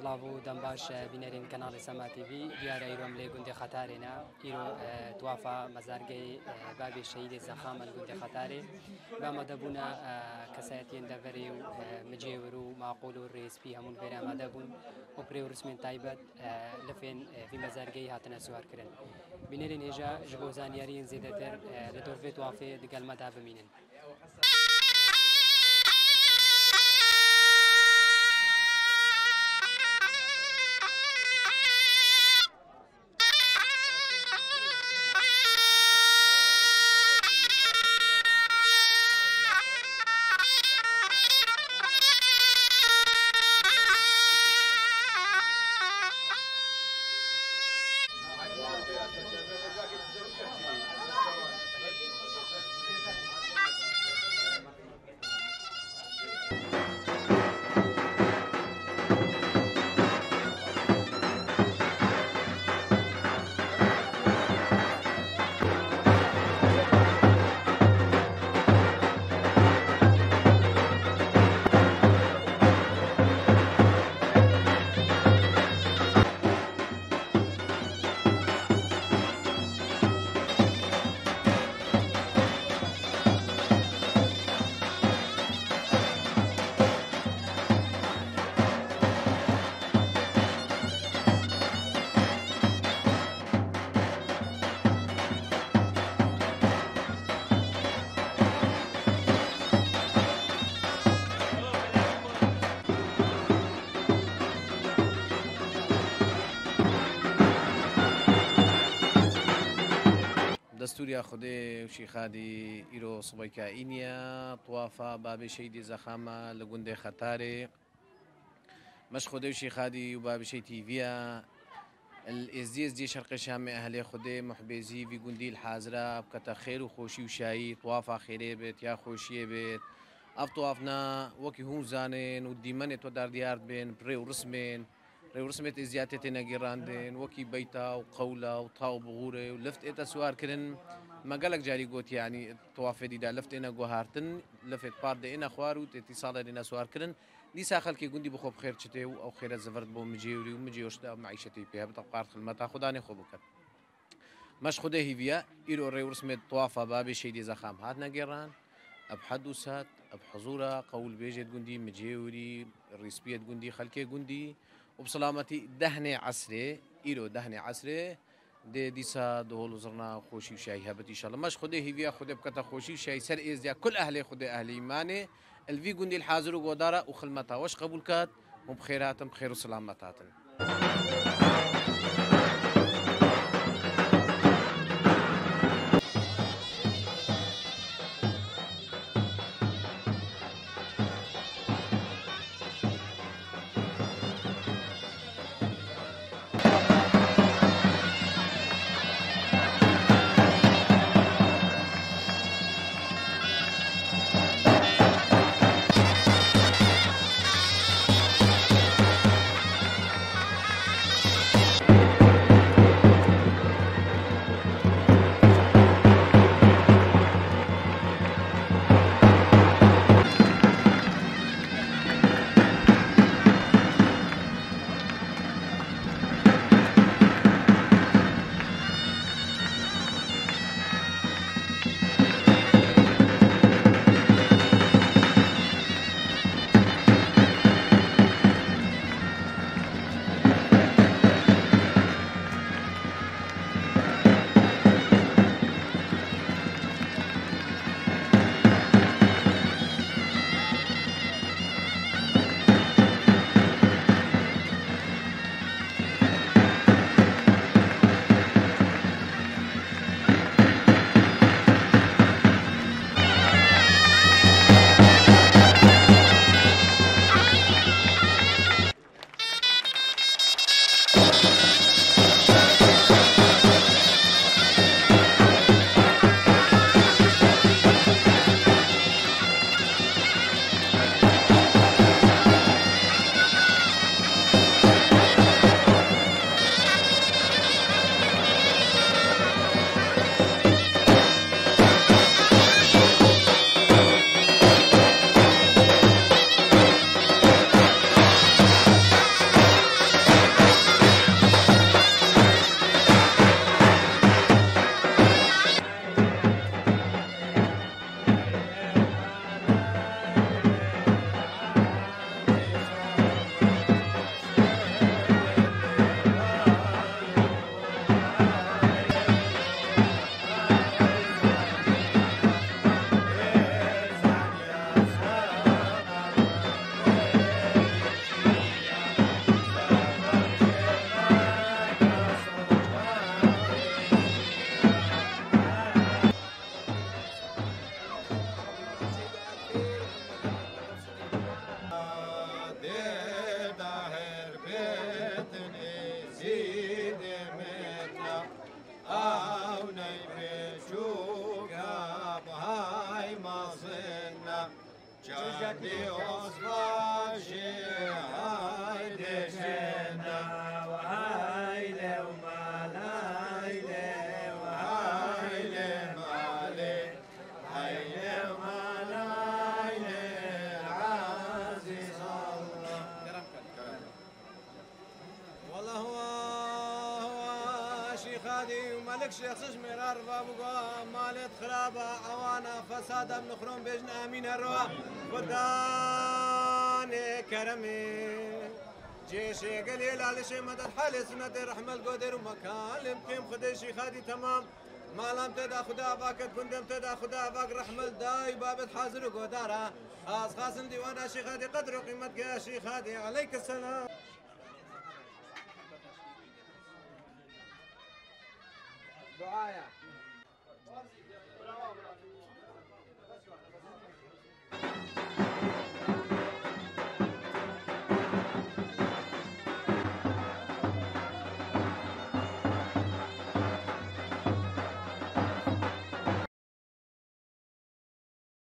سلااو دەمباش بینەرین کەناڵی سەما TV دیارە ئیرۆم لێ گوندی خەتارێنە ئیرۆ توافە مەزارگەی بابی شەهیدی زەخامە گوندی خەتارێ بامەدەبوونە کەسایەتیان دەڤەرێ و مجێور و ماقۆل و ڕێسپی هەموون بێرە ئامادەبوون و پرێ و ڕسمێن تایبەت لەفێن وی مەزارگەی هاتنە سوارکردن بینەرین هێژە ji بۆ زانیاریین زێدەتر لە دۆرفێ توافێ دگەلمەدا بمینن. دستوري خدي وشي خادي إيرو صبيكا إينيا طوافة بابي شيدي زخامة لقندي خطاري مش خدي وشي خادي وبابي شي تيفيا الإزديز دي شرق الشام أهلي خدي محبيزي في قندي الحازرة بكتا خير وخوشي وشاي طوافة خيري بيت يا خوشي بيت أف طوافنا وكي هون زانين وديماني تودار ديار بين بري ورسمين رسمت زيادة نجيراندين وكي بيتا وقولة وطاو بغورة ولفت إتا سوار كرن ما قالك جاري قوت يعني طوافة دي دا لفت إنا قوهارتن لفت بارد إنا خوارو اتصال إنا سوار كرن دي ساخل كي قندي بخوب خير شتي أو خير الزفرت بو مجيوري ومجيوش دا معيشتي بيها بتقارت خدمتها خداني خوبكت مش خده هيفيا إيرو ري رسمت طوافة بابي شيدي زخام هات نجيران أبحدوسات أبحضورة قول بيجت قندي مجيوري الريسبية قندي خلكي قندي وبسلامتي دهني عسري إيرو دهني عسري دي ديسا دهول وزرنا خوشي وشاي هبت إن شاء الله مش خده هيفيا خده بكتا خوشي وشاي سر إزيا كل أهلي خده أهلي ماني الفي قندي الحاضر وقدارة وخلمتها وش قبول كات وبخيراتم بخير وسلامتاتن جدي أصباشي هايدي شنا وهايلي ومالايلي وهايلي مالي هايلي ومالايلي عزيز الله. والله هو شيخ هادي وملك شيخ سجمير أرباب مالت خرابة عوانا فسادا من خروم بجن آمين الروا وداني كرمي جيشي قليل على شي مدد حالي سنة رحمة القدر ومكالم كيم خدي شيخ هادي تمام ما لم تدا خدا باك كندم تدا خدا باك رحمة الداي بابت حاضر وقدارة خاص خاصم ديوانا شيخ هادي قدر وقيمتك يا شيخ هادي عليك السلام. دعايا